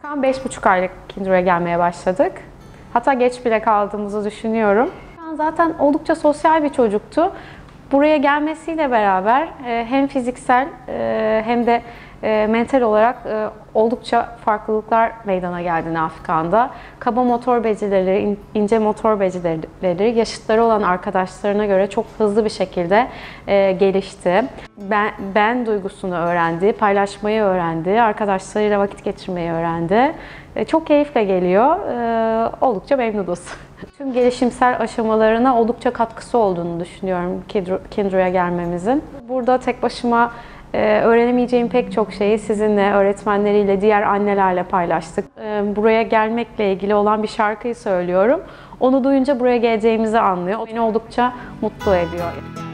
5,5 aylık Kindru'ya gelmeye başladık. Hatta geç bile kaldığımızı düşünüyorum. Zaten oldukça sosyal bir çocuktu. Buraya gelmesiyle beraber hem fiziksel hem de mental olarak oldukça farklılıklar meydana geldi Nafikan'da. Kaba motor becerileri, ince motor becerileri yaşıtları olan arkadaşlarına göre çok hızlı bir şekilde gelişti. Ben duygusunu öğrendi, paylaşmayı öğrendi, arkadaşlarıyla vakit geçirmeyi öğrendi. Çok keyifle geliyor, oldukça memnunuz. Tüm gelişimsel aşamalarına oldukça katkısı olduğunu düşünüyorum Kindru'ya gelmemizin. Burada tek başıma öğrenemeyeceğim pek çok şeyi sizinle, öğretmenleriyle, diğer annelerle paylaştık. Buraya gelmekle ilgili olan bir şarkıyı söylüyorum. Onu duyunca buraya geleceğimizi anlıyor. O beni oldukça mutlu ediyor.